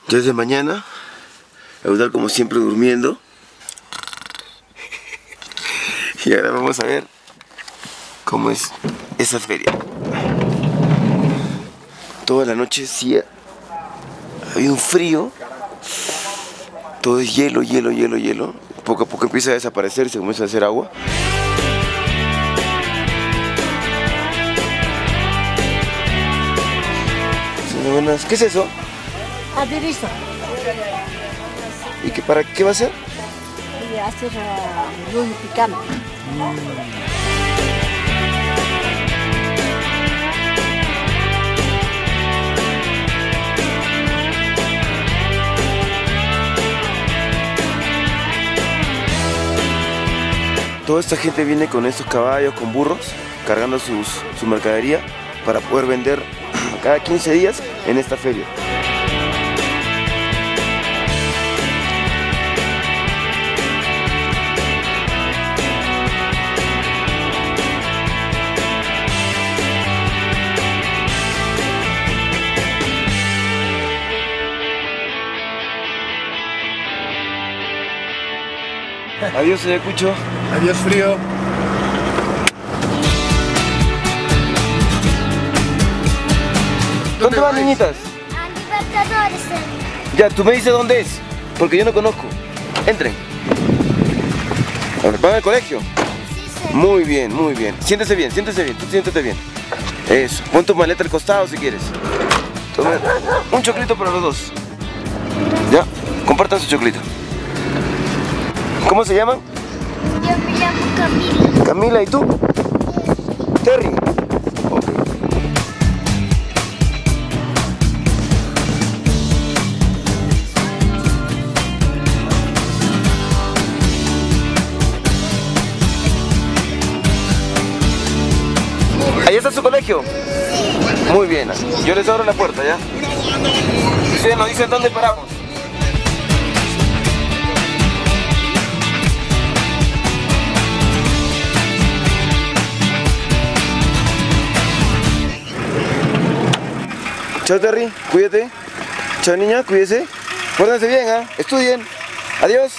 Ya es de mañana, Eudal como siempre durmiendo. Y ahora vamos a ver cómo es esa feria. Toda la noche sí había un frío. Todo es hielo, hielo, hielo, hielo. Poco a poco empieza a desaparecer y se comienza a hacer agua. Buenas. ¿Qué es eso? Aderezo. ¿Y para qué va a ser? Y hacer pollo picante. Toda esta gente viene con estos caballos, con burros, cargando su mercadería para poder vender cada 15 días en esta feria. Adiós, señor Cucho. Adiós, frío. ¿Dónde van, niñitas? A Libertadores. Ya, tú me dices dónde es, porque yo no conozco. Entren. A ver, ¿van al colegio? Sí, Muy bien, muy bien. Siéntese bien, tú siéntate bien. Eso, pon tu maleta al costado si quieres. Toma un choclito para los dos. Ya, compartan su choclito. ¿Cómo se llaman? Yo me llamo Camila. Camila, ¿y tú? Terry. Ok. ¿Ahí está su colegio? Muy bien, yo les abro la puerta, ¿ya? Ustedes nos dicen dónde paramos. Chao, Terry, cuídate. Chao, niña, cuídese. Pórtense bien, ¿ah? Estudien. Adiós.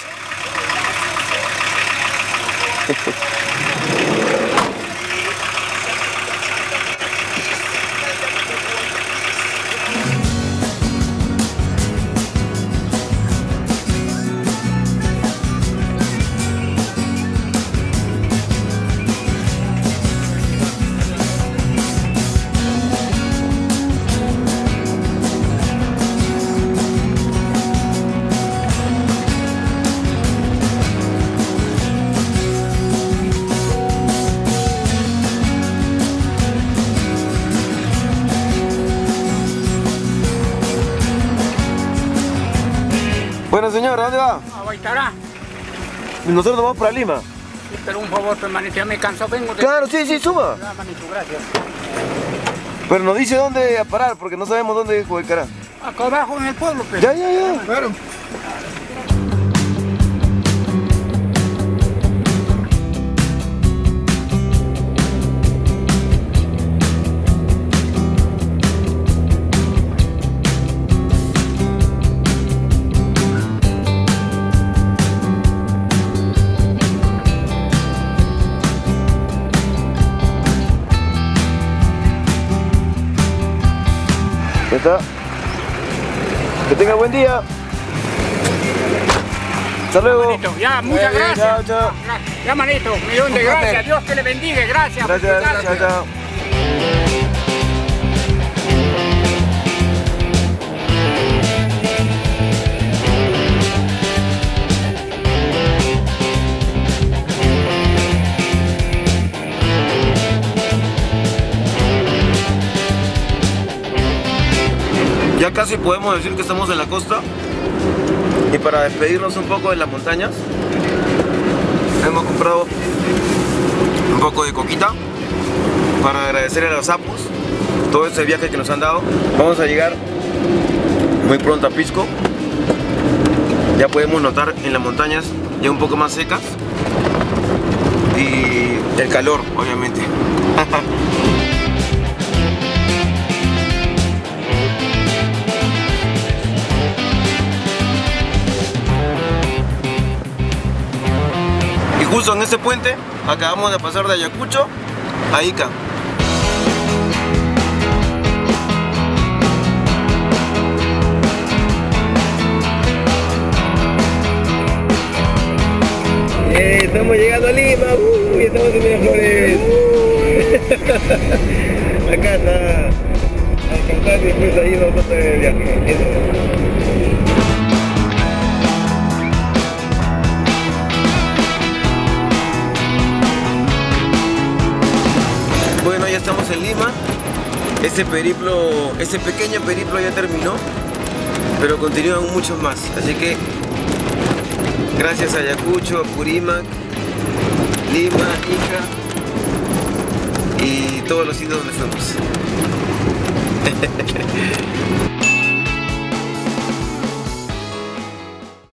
Bueno, señor, ¿a dónde va? A Baitará. Nosotros nos vamos para Lima. Sí, pero un favor, hermanito, ya me canso, vengo de... Claro, sí, suba. Ya, manito, gracias. Pero nos dice dónde a parar, porque no sabemos dónde es Huaycará. Acá abajo en el pueblo, pues. Ya. Claro. Ya está. Que tenga buen día. Hasta luego. Manito, ya, muchas gracias. Chao. Ya, manito, millón de gracias. Dios que le bendiga, gracias. Gracias, chao. Ya casi podemos decir que estamos en la costa. Y para despedirnos un poco de las montañas, hemos comprado un poco de coquita para agradecer a los sapos todo este viaje que nos han dado. Vamos a llegar muy pronto a Pisco. Ya podemos notar en las montañas ya un poco más secas y el calor, obviamente. Justo en ese puente acabamos de pasar de Ayacucho a Ica. Estamos llegando a Lima, y estamos en Miraflores. Acá está el cantante y después ahí vamos a hacer el viaje. Bueno, ya estamos en Lima. Ese pequeño periplo ya terminó, pero continúan muchos más. Así que gracias a Ayacucho, a Purímac, Lima, Ica y todos los sitios donde fuimos.